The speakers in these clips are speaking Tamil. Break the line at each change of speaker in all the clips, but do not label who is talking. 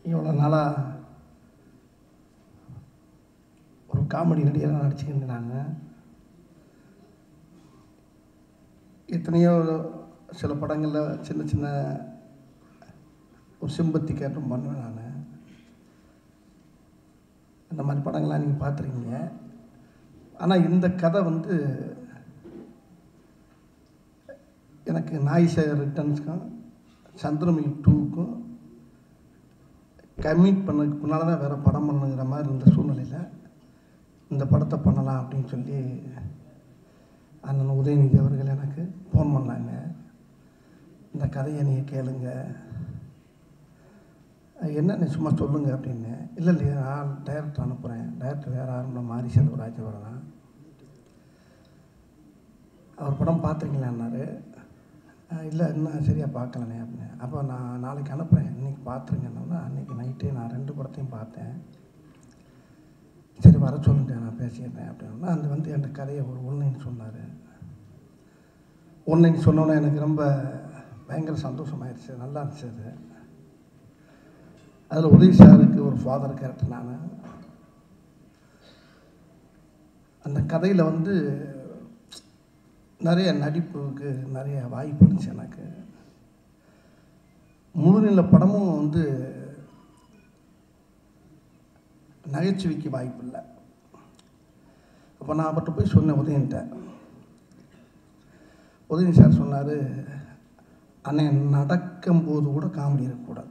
இவ்வளோ நாளாக ஒரு காமெடி நடிகராக நடிச்சுக்கிட்டு நான் எத்தனையோ சில படங்களில் சின்ன சின்ன ஒரு சிம்பத்தி கேட்டும் பண்ணுவேன் நான். இந்த மாதிரி படங்கள்லாம் நீங்கள் பார்த்துருக்கீங்க. ஆனால் இந்த கதை வந்து எனக்கு நாய்ஸை ரிட்டர்ன்ஸ்க்கும் சந்திரமுகி 2க்கும் கமிட் பண்ணதுக்கு முன்னால் தான் வேறு படம் பண்ணுங்கிற மாதிரி இருந்த சூழ்நிலையில் இந்த படத்தை பண்ணலாம் அப்படின்னு சொல்லி அண்ணன் உதயநிதி அவர்கள் எனக்கு ஃபோன் பண்ணாங்க. இந்த கதையை நீங்கள் கேளுங்க, என்ன சும்மா சொல்லுங்க அப்படின்னு. இல்லை இல்லையா, நான் டைரக்டர் அனுப்புகிறேன், டைரக்டர் வேறு யாரும் இல்லை, மாரி செல்வராஜ் அவர் தான். அவர் படம் பார்த்துருக்கீங்களான்னாரு. இல்லை இன்னும் சரியாக பார்க்கலண்ணே அப்படின்னு. அப்போ நான் நாளைக்கு அனுப்புகிறேன், இன்றைக்கி பார்த்துருங்கன்னா அன்றைக்கி நைட்டே நான் 2 படத்தையும் பார்த்தேன். சரி வர சொல்லுங்க நான் பேசிடுறேன் அப்படின்னா அந்த வந்து என் கதையை ஒரு ஒன்லைன் சொன்னார். ஒன்லைன் சொன்னோன்னே எனக்கு ரொம்ப பயங்கர சந்தோஷமாயிடுச்சு, நல்லா இருந்துச்சு. அது அதில் உதவி சாருக்கு ஒரு ஃபாதர் கேரக்டர் நான். அந்த கதையில் வந்து நிறைய நடிப்புக்கு நிறைய வாய்ப்பு இருந்துச்சு எனக்கு. முழுநில படமும் வந்து நகைச்சுவைக்கு வாய்ப்பு இல்லை. அப்போ நான் அவர்கிட்ட போய் சொன்னேன் உதயன்ட்ட. உதயன் சார் சொன்னார், அண்ணே நடக்கும்போது கூட காமெடி இருக்கக்கூடாது.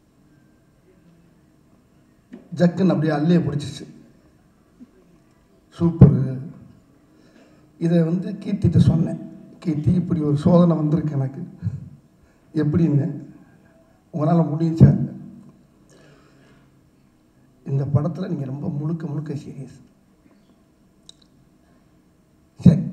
ஜக்குன்னு அப்படியே அல்லையே பிடிச்சிச்சு, சூப்பரு. இதை வந்து கீர்த்திட்ட சொன்னேன். கீர்த்தி இப்படி ஒரு சோதனை வந்திருக்கு எனக்கு, எப்படின்னு உங்களால் முடிஞ்சா இந்த படத்தில் நீங்கள் ரொம்ப முழுக்க முழுக்க சீரியஸ். சரி,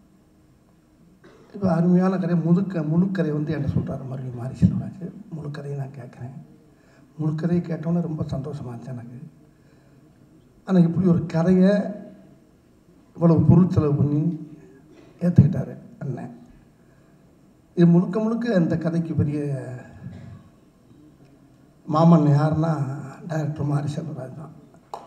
இப்போ அருமையான கதை முழுக்கதை வந்து என்ன சொல்கிறாரு மறுபடியும் மாரி செல்வராஜ். முழுக்கதையை நான் கேட்குறேன். முழுக்கதையை கேட்டோன்னே ரொம்ப சந்தோஷமாக இருந்துச்சு எனக்கு. ஆனால் இப்படி ஒரு கதையை இவ்வளவு பொருள் செலவு பண்ணி ஏற்றுக்கிட்டாரு அண்ணன். இது முழுக்க முழுக்க இந்த கதைக்கு பெரிய மாமன் யாருன்னா டைரக்டர் மாரி செல்வராஜ் தான்.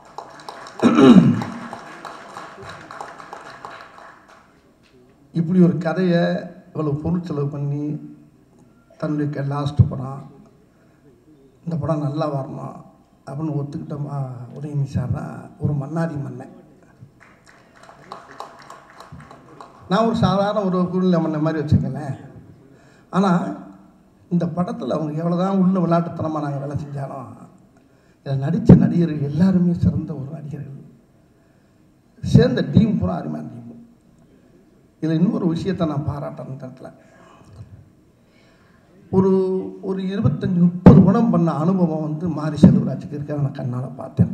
இப்படி ஒரு கதையை இவ்வளோ பொருள் செலவு பண்ணி தன்னுடைய லாஸ்ட் படம், இந்த படம் நல்லா வரணும் அப்படின்னு ஒத்துக்கிட்டோமா உதயநிதி சார் தான் ஒரு மன்னாதி மன்னன். நான் ஒரு சாதாரண ஒரு குழுல மன்ன மாதிரி வச்சுக்கலேன். ஆனால் இந்த படத்தில் அவங்க எவ்வளோ தான் உள்ள விளையாட்டுத்தனமாக நாங்கள் வேலை செஞ்சாலும் இதில் நடித்த நடிகர்கள் எல்லாருமே சிறந்த ஒரு நடிகர்கள். சேர்ந்த டீம் பூரா அருமையான டீம். இதில் இன்னொரு விஷயத்தை நான் பாராட்டணும். இந்த இடத்துல ஒரு 25-30 படம் பண்ண அனுபவம் வந்து மாரி செல்வராஜுக்கு இருக்க நான் கண்ணால் பார்த்தேன்.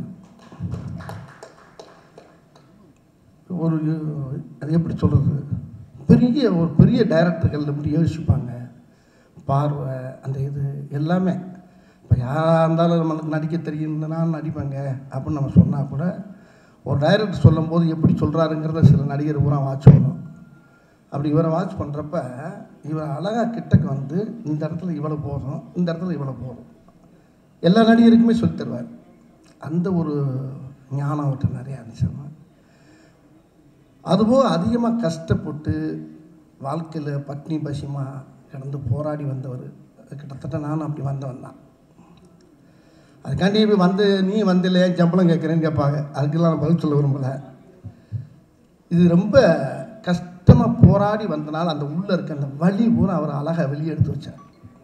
அது எப்படி சொல்கிறது, ஒரு பெரிய டைரக்டர்கள் எப்படி யோசிப்பாங்க, பார்வை, அந்த இது எல்லாமே. இப்போ யாராக இருந்தாலும் நம்மளுக்கு நடிக்க தெரியும்னா நடிப்பாங்க அப்படின்னு நம்ம சொன்னால் கூட ஒரு டைரக்டர் சொல்லும் போது எப்படி சொல்கிறாருங்கிறத சில நடிகர் பூரா வாட்ச் பண்ணணும். அப்படி இவரை வாட்ச் பண்ணுறப்ப இவர் அழகாக கிட்டக்கு வந்து இந்த இடத்துல இவ்வளோ போதும், இந்த இடத்துல இவ்வளோ போதும், எல்லா நடிகருக்குமே சொல்லி தருவார். அந்த ஒரு ஞானம் அவர்கிட்ட நிறையா இருந்துச்சு. அதுபோல் அதிகமாக கஷ்டப்பட்டு வாழ்க்கையில் பட்னி பசியமாக கிடந்து போராடி வந்தவர். கிட்டத்தட்ட நானும் அப்படி வந்தவன் தான். அதுக்காண்டி இப்போ வந்து நீ வந்து இல்லையா சம்பளம் கேட்குறேன்னு கேட்பாங்க. அதுக்கெல்லாம் நான் பதில் சொல்ல விரும்பலை. இது ரொம்ப கஷ்டமாக போராடி வந்தனால அந்த உள்ளே இருக்க அந்த வலி பூரா அவர் அழகாக வெளியே எடுத்து வச்சார்.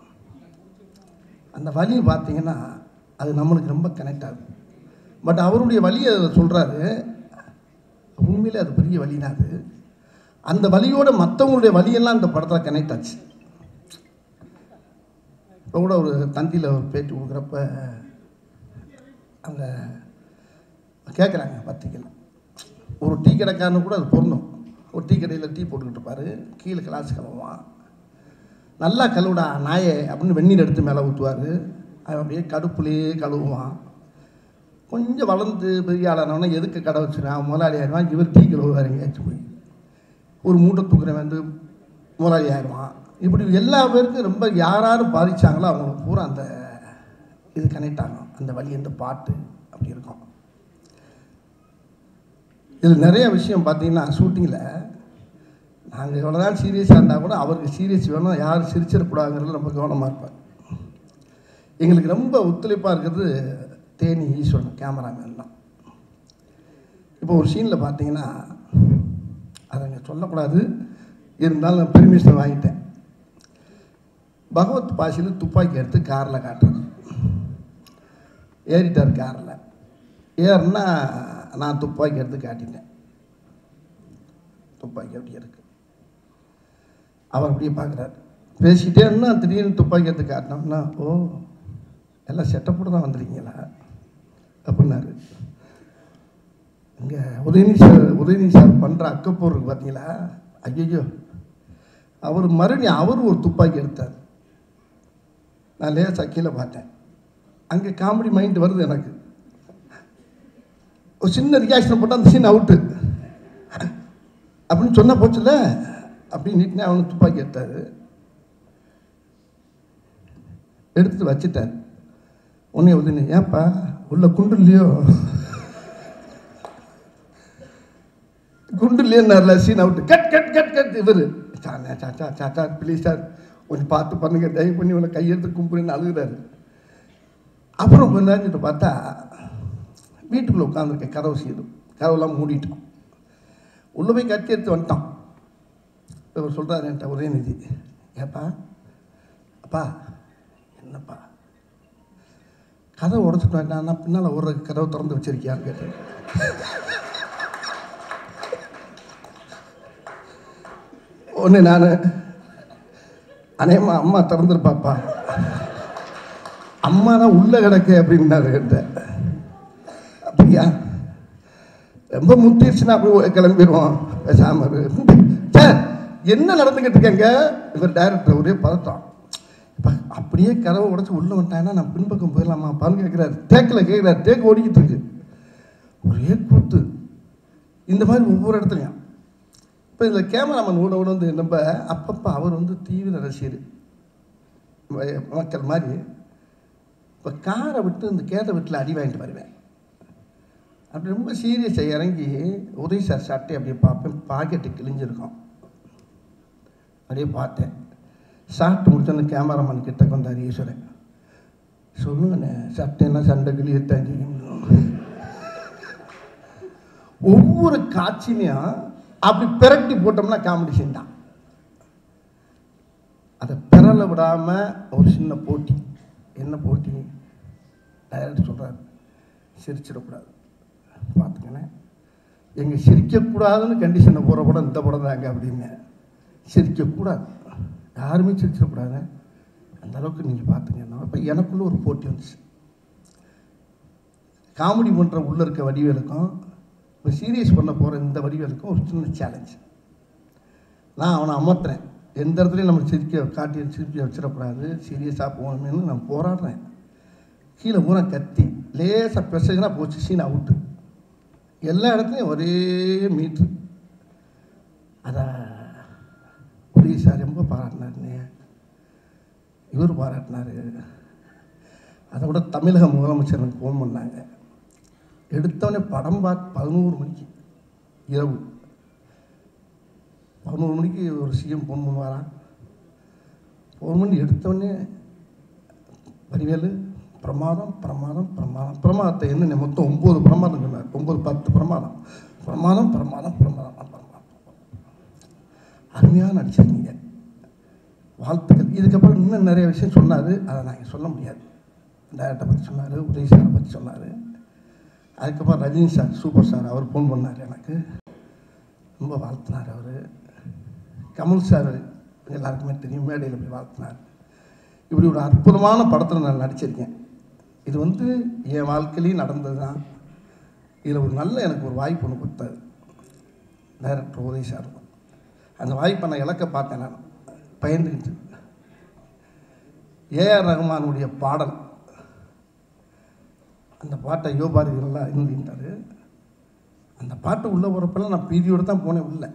அந்த வலி பார்த்தீங்கன்னா அது நம்மளுக்கு ரொம்ப கனெக்ட் ஆகுது. பட் அவருடைய வலியை சொல்கிறாரு, உண்மையிலே அது பெரிய வலி தான். அது அந்த வலியோட மற்றவங்களுடைய வலியெல்லாம் அந்த படத்தில் கனெக்ட் ஆச்சு. இப்போ கூட ஒரு தந்தியில் ஒரு பேட்டி கொடுக்குறப்ப அங்கே கேட்குறாங்க பத்திரிக்கையில், ஒரு டீ கடைக்காரனு கூட அது பொருந்தும். ஒரு டீ கடையில் டீ போட்டுக்கிட்டு இருப்பார், கீழே கிளாஸ் கழுவுவான், நல்லா கழுவுடா நாயே அப்படின்னு வெந்நீர் எடுத்து மேலே ஊற்றுவார். அவன் அப்படியே கடுப்புலேயே கழுவுவான். கொஞ்சம் வளர்ந்து பெரிய ஆளானவனா எதுக்கு கடை வச்சுருவான், முதலாளி ஆயிடுவான். இவர் டீ கழுவுவார் எங்கேயாச்சும் போய், ஒரு மூட்டை தூக்குறவன் வந்து முதலாளி ஆயிடுவான். இப்படி எல்லா பேருக்கும் ரொம்ப யாரும் பாதித்தாங்களோ அவங்களுக்கு பூரா அந்த இது கனெக்ட் ஆகும், அந்த வழி இந்த பாட்டு அப்படி இருக்கும். இதில் நிறைய விஷயம் பார்த்தீங்கன்னா ஷூட்டிங்கில் நாங்கள் எவ்வளோ நாள் சீரியஸாக இருந்தால் கூட அவருக்கு சீரியஸ் வேணும், யாரும் சிரிச்சிடக்கூடாதுங்கிறது ரொம்ப கவனமாக இருப்பார். எங்களுக்கு ரொம்ப ஒத்துழைப்பாக இருக்கிறது தேனி ஈஸ்வரன் கேமராமேன் தான். இப்போ ஒரு சீனில் பார்த்தீங்கன்னா அதை இங்கே சொல்லக்கூடாது, இருந்தாலும் நான் பெர்மிஷன் வாங்கிட்டேன். பகவத் பாஷையில் துப்பாக்கி எடுத்து காரில் காட்டுறேன். ஏறிட்டார் காரில். ஏறுனா நான் துப்பாக்கி எடுத்து காட்டிட்டேன். துப்பாக்கி அப்படியே இருக்கு. அவர் அப்படியே பார்க்குறாரு. பேசிகிட்டே இருந்தால் திடீர்னு துப்பாக்கி எடுத்து காட்டினோம்னா, ஓ எல்லாம் செட்டப்போடு தான் வந்துருக்கீங்களா அப்படின்னாரு. இங்கே உதயநிதி சார் பண்ணுற அக்கப்போர் இருக்கு பார்த்தீங்களா, ஐயோ அவர் மறுபடியும் அவர் ஒரு துப்பாக்கி எடுத்தார். நான் லேசாக கீழே பார்த்தேன். அங்கே காமெடி மைண்ட் வருது எனக்கு. ஒரு சின்ன ரியாக்ஷன் போட்டால் அந்த சீன் அவுட்டு அப்படின்னு சொன்ன போச்சுல அப்படின்னு நீட்டினே அவனுக்கு துப்பாக்கி எடுத்தார். எடுத்துட்டு வச்சுட்டார். உடனே உதவி, ஏன்ப்பா உள்ள குண்டு இல்லையோ குண்டு இல்லையோன்னார்ல, scene out. Cut cut cut cut. இவர் சாச்சா சாச்சா ப்ளீஸ் சார் கொஞ்சம் பார்த்து பண்ணுங்க, தயவு பண்ணி உங்களை கையெடுத்து கும்பிடுன்னு அழுகுறாரு. அப்புறம் கொஞ்ச நேரம் பார்த்தா வீட்டுக்குள்ளே உட்காந்துருக்கேன். கதவு செய்யும், கதவுலாம் மூடிட்டு உள்ளே போய் கட்டி எடுத்து வந்துட்டான். இவர் சொல்கிறார் என்கிட்ட உதயநிதி, ஏப்பா அப்பா என்னப்பா கதவை உடச்சிட்டு வேண்டாம், பின்னால் ஒரு கதவை திறந்து வச்சிருக்கியான்னு கேட்டேன். ஒன்று நான் அநேகமாக அம்மா திறந்துருப்பாப்பா, அம்மா தான் உள்ளே கிடக்கு அப்படின்னாரு என்கிட்ட. அப்படியா, ரொம்ப முத்திருச்சுன்னா அப்படி கிளம்பிடுவோம் பேசாம. சார் என்ன நடந்துக்கிட்டு இருக்கேங்க? இவர் டைரக்டர் ஒரே பதட்டம். இப்போ அப்படியே கதவை உடச்சி உள்ளே வந்துட்டாங்கன்னா நான் பின்பக்கம் போயிடலாமா அப்பான்னு கேட்குறாரு. டேக்கில் கேட்குறாரு. டேக் ஓடிக்கிட்டு இருக்கு. ஒரே கூத்து. இந்த மாதிரி ஒவ்வொரு இடத்துலையும். இப்போ இதில் கேமராமேன் ஓட வந்து நம்ம அப்பப்போ அவர் வந்து தீவிர ரசிகர் மக்கள் மாதிரி. இப்போ காரை விட்டு இந்த கேதை வீட்டில் அடி வாங்கிட்டு வருவேன். அப்படி ரொம்ப சீரியஸாக இறங்கி உதவி சார் சட்டை அப்படியே பார்ப்பேன். பாக்கெட்டு கிழிஞ்சிருக்கும். அப்படியே பார்த்தேன். சாப்பிட்டு முடிச்சோன்னு கேமராமேன் கிட்ட கொண்டார் ஈஸ்வரன். சொல்லுங்கண்ணே சட்டையெல்லாம் சண்டை கிழியத்தான் செய்யணும். ஒவ்வொரு காட்சியிலையும் அப்படி பிரட்டி போட்டோம்னா காமெடி சீன் தான். அதை பெறலை விடாமல் ஒரு சின்ன போட்டி. என்ன போட்டி? டைரக்டர் சொல்கிறார், சிரிச்சிடக்கூடாது பார்த்துக்கண்ணே. எங்கள் சிரிக்கக்கூடாதுன்னு கண்டிஷனை போகிற படம் இந்த படம் தாங்க அப்படின்னு. சிரிக்கக்கூடாது, யாருமே சிரிச்சிடக்கூடாது, அந்த அளவுக்கு நீங்கள் பார்த்துங்க. இப்போ எனக்குள்ளே ஒரு போட்டி வந்துச்சு. காமெடி பண்ணுற உள்ளே இருக்க வடிவேலுக்கும் இப்போ சீரியஸ் பண்ண போகிற இந்த வடிவேலுக்கும் ஒரு சின்ன சேலஞ்ச். நான் அவனை அமர்த்துறேன். எந்த இடத்துலையும் நம்ம சிரிக்க வச்சிடக்கூடாது, சீரியஸாக போகணுமேனு நான் போராடுறேன். கீழே பூரா கத்தி லேசாக பெருசுனா போச்சு, சீன் அவுட்டு. எல்லா இடத்துலையும் ஒரே மீட்ரு. அதை உதவி சார் ரொம்ப பாராட்டினாருன்னு இவர் பாராட்டினார். அதை விட தமிழக முதலமைச்சர் எனக்கு ஃபோன் பண்ணாங்க. எடுத்தவொடனே படம் பார்த்து 11 மணிக்கு இரவு 11 மணிக்கு ஒரு சிஎம் ஃபோன் பண்ணுவாரான். ஃபோன் பண்ணி எடுத்தோடனே வடிவேலு பிரமாதம் பிரமாதம் பிரமாதம் பிரமாதத்தை என்ன மொத்தம் 9 பிரமாதம் சொன்னார். 9-10 பிரமாதம் பிரமாதம் பிரமாதம் பிரமாதம் பிரமாதம். அருமையாக நடிச்சிருக்கீங்க, வாழ்த்துக்கள். இதுக்கப்புறம் இன்னும் நிறைய விஷயம் சொன்னார். அதை நாங்கள் சொல்ல முடியாது. டைரக்டரை பற்றி சொன்னார், உதய் சாரை பற்றி சொன்னார். அதுக்கப்புறம் ரஜினி சார் சூப்பர் ஸ்டார் அவர் ஃபோன் பண்ணார். எனக்கு ரொம்ப வாழ்த்தினார். அவர் கமல் சார் எல்லாருக்குமே தெரியும், மேடையில் போய் வாழ்த்தினார். இப்படி ஒரு அற்புதமான படத்தில் நான் நடிச்சிருக்கேன். இது வந்து என் வாழ்க்கையிலையும் நடந்தது தான். இதில் ஒரு நல்ல எனக்கு ஒரு வாய்ப்பு ஒன்று கொடுத்தாரு டைரக்டர் உதய் சார். அந்த வாய்ப்பை நான் இழக்க பார்த்தேன். நான் பயந்துக்கிட்டு ஏஆர் ரஹ்மானுடைய பாடல், அந்த பாட்டை யோபாரதி நல்லா எழுதிட்டாரு. அந்த பாட்டு உள்ளே போகிறப்பெல்லாம் நான் பீதியோடு தான் போனேன். உள்ள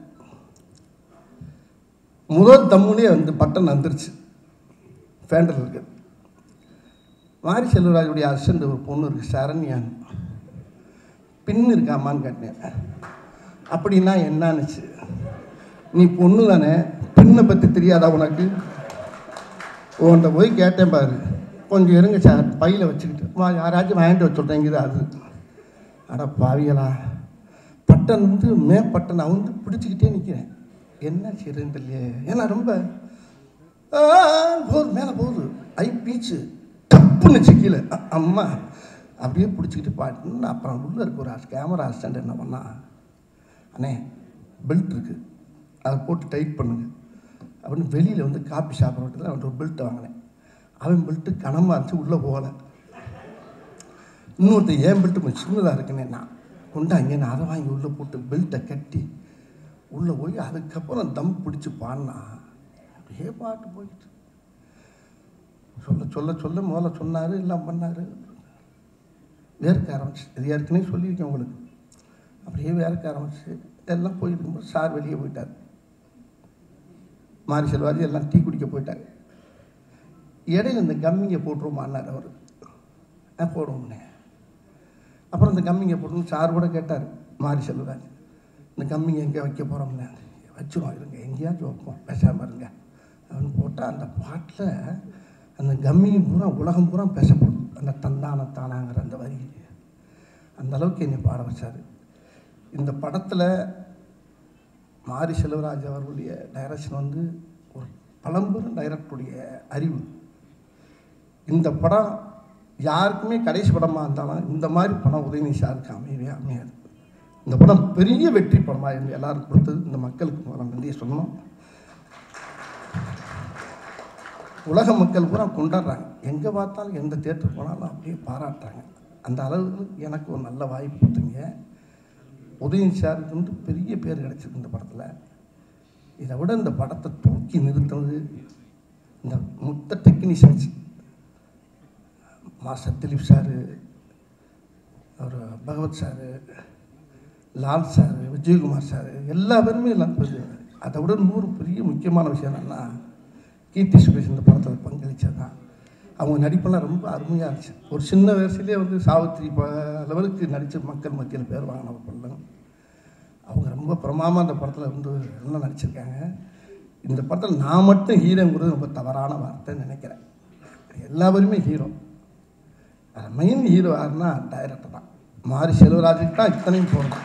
முதல் தம்முலேயே வந்து பட்டன் வந்துருச்சு, ஃபேண்டர் இருக்குது. மாரி செல்வராஜுடைய அசிஸ்டண்ட் ஒரு பொண்ணு இருக்குது, சரண்யான். பின் இருக்காமான்னு கேட்டேன். அப்படின்னா என்னான்னுச்சு. நீ பொண்ணு தானே, பின்னை பற்றி தெரியாதா உனக்கு? உன்கிட்ட போய் கேட்டேன் பாரு, கொஞ்சம் இருங்க சார், பையில் வச்சுக்கிட்டு யாராச்சும் வாங்கிட்டு வச்சு சொல்கிறேங்குது. அது அட பாவியலா, பட்டன் வந்து மேப்பட்டன் நான் வந்து பிடிச்சிக்கிட்டே நிற்கிறேன். என்ன செய்யறேன்னு தெரியலையே. ஏன்னா ரொம்ப போகுது, மேலே போகுது, ஐ பீச்சு டப்புன்னு கீழே. அம்மா அப்படியே பிடிச்சிக்கிட்டு பாட்டுன்னு. அப்புறம் உள்ளே இருக்க ஒரு கேமரா அசிஸ்டண்ட் என்ன பண்ணா, அண்ணே பெல்ட் இருக்குது, அதை போட்டு டைட் பண்ணுங்க அப்படின்னு வெளியில் வந்து காப்பி சாப்பிட்றதுல அவன் ஒரு பெல்ட் வாங்கினேன். அவன் பெல்ட்டு கனமாக இருந்துச்சு, உள்ளே போகலை. இன்னொருத்தர் ஏன் பெல்ட்டு கொஞ்சம் சின்னதாக இருக்குன்னே, நான் கொண்டாங்க, நான் அதை வாங்கி உள்ளே போட்டு பெல்ட்டை கட்டி உள்ளே போய் அதுக்கப்புறம் தம் பிடிச்சி பாடினா அப்படியே பாட்டு போயிட்டு சொல்ல சொல்ல சொல்ல முதல்ல சொன்னார், எல்லாம் பண்ணார். வேர்க்க ஆரம்பிச்சு. இது ஏற்கனவே சொல்லியிருக்கேன் உங்களுக்கு. அப்படியே வேர்க்க ஆரம்பிச்சு எல்லாம் போயிருக்கும்போது சார் வெளியே போயிட்டார். மாரி செல்வாஜி எல்லாம் டீ குடிக்க போயிட்டாங்க. இடையில இந்த கம்மிங்கை போட்டுருமான்னார் அவர். போடுவோம்னே. அப்புறம் இந்த கம்மிங்கை போட்டு சார் கூட கேட்டார் மாரி செல்வராஜ், இந்த கம்மிங்கை எங்கே வைக்க போகிறோம்னே. வச்சுருவோம், இருங்க எங்கேயாச்சும் வைப்போம், பேசாமல் இருங்க அப்படின்னு போட்டால் அந்த பாட்டில் அந்த கம்மியும் பூரா உலகம் பூரா பேசப்படுது. அந்த தந்தானத்தானாங்கிற அந்த வரி அந்த அளவுக்கு என்னை பாட வச்சார். இந்த படத்தில் மாரி செல்வராஜ் அவர்களுடைய டைரக்ஷன் வந்து ஒரு பழம்பெரும் டைரக்டருடைய அறிவு. இந்த படம் யாருக்குமே கடைசி படமாக இருந்தாலும் இந்த மாதிரி படம் உதயநிதி சாருக்கு அமையவே அமையாது. இந்த படம் பெரிய வெற்றி படமாக இருந்து எல்லாருக்கும் கொடுத்தது இந்த மக்களுக்கு முதல்ல நன்றியை சொல்லணும். உலக மக்கள் பூரா கொண்டாடுறாங்க, எங்கே பார்த்தாலும் எந்த தியேட்டர் போனாலும் அப்படியே பாராட்டுறாங்க. அந்த அளவுக்கு எனக்கு ஒரு நல்ல வாய்ப்பு கொடுத்தீங்க. உதயநிதி சாருக்கு வந்து பெரிய பேர் கிடச்சிருக்கு இந்த படத்தில். இதை விட இந்த படத்தை தூக்கி நிறுத்துறது இந்த மொத்த டெக்னீஷியன்ஸ், மாஸ்டர் திலீப் சார், அவர் Bhagavath sir, Lal sir, Vijayakumar sir, எல்லா பேருமே எல்லாம் பெரிய. அதை விட இன்னொரு பெரிய முக்கியமான விஷயம் என்னென்னா, கீர்த்தி சுரேஷ் இந்த படத்தில் பங்களித்தது தான். அவங்க நடிப்பெல்லாம் ரொம்ப அருமையாக இருந்துச்சு. ஒரு சின்ன வயசுலேயே வந்து சாவித்திரி லெவலுக்கு நடித்த மக்கள் மத்தியில் பேர் வாங்கின ஒரு பொண்ணு. அவங்க ரொம்ப பிரமாதமாக அந்த படத்தில் வந்து எல்லாம் நடிச்சிருக்காங்க. இந்த படத்தில் நான் மட்டும் ஹீரோங்கிறது ரொம்ப தவறான வார்த்தைன்னு நினைக்கிறேன். எல்லாருமே ஹீரோ. மெயின் ஹீரோ யாருன்னா டைரக்டர் தான். மாரி செல்வராஜுக்கு தான் இத்தனையும் போகணும்.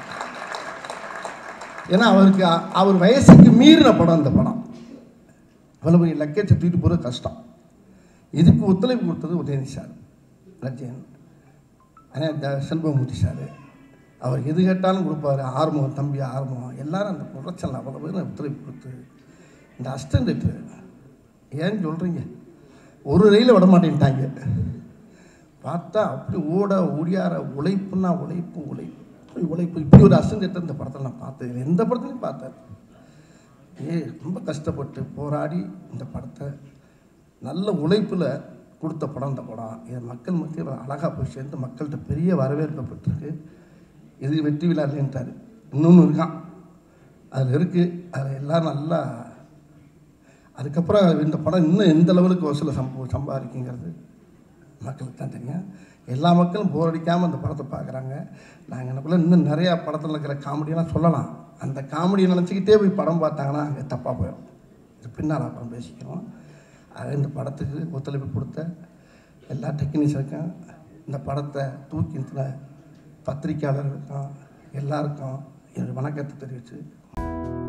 ஏன்னா அவருக்கு அவர் வயசுக்கு மீறின படம் இந்த படம். இவ்வளோ பெரிய லக்கேஜை தூக்கிட்டு போகிறது கஷ்டம். இதுக்கு ஒத்துழைப்பு கொடுத்தது உதயநிதி சார், ரஜன், செல்வமூர்த்தி சார். அவர் எது கேட்டாலும் கொடுப்பார். ஆர்வம், தம்பி ஆர்வம், எல்லாரும் அந்த ப்ரொடக்ஷனில் அவ்வளோ பேர் ஒத்துழைப்பு கொடுத்து. இந்த அசிஸ்டன்ட் ஏன்னு சொல்கிறீங்க, ஒரு ரயிலில் விட மாட்டேன்ட்டாங்க. பார்த்தா அப்படி ஓடியார உழைப்புன்னா உழைப்பு உழைப்பு உழைப்பு. இப்படி ஒரு அசிஸ்டன்ட் இந்த படத்தில் நான் பார்த்தது, எந்த படத்துலையும் பார்த்தேன். ரொம்ப கஷ்டப்பட்டு போராடி இந்த படத்தை நல்ல உழைப்பில் கொடுத்த படம் இந்த படம். இது மக்கள் மத்தியில் அழகாக போய் சேர்ந்து மக்கள்கிட்ட பெரிய வரவேற்பப்பட்டிருக்கு. இது வெற்றி விழா இல்லைன்ட்டார், இன்னொன்று இருக்கான் அதில் இருக்குது. அதில் எல்லோரும் நல்லா. அதுக்கப்புறம் இந்த படம் இன்னும் எந்த லெவலுக்கு வசூலை சம்பாதிக்குங்கிறது மக்களுக்கு தான் தெரியும். எல்லா மக்களும் போர் அடிக்காமல் அந்த படத்தை பார்க்குறாங்க. நாங்கள் எனக்குள்ளே இன்னும் நிறையா படத்தில் இருக்கிற காமெடியெல்லாம் சொல்லலாம். அந்த காமெடியை நினச்சிக்கிட்டே போய் படம் பார்த்தாங்கன்னா அங்கே தப்பாக போயிடும். இது பின்னால் அப்புறம் பேசிக்கிறோம். அது இந்த படத்துக்கு ஒத்துழைப்பு கொடுத்த எல்லா டெக்னீஷியனுக்கும், இந்த படத்தை தூக்கி நிறுத்தின பத்திரிக்கையாளர்களுக்கும் எல்லாருக்கும் என்னுடைய வணக்கத்தை தெரிவித்து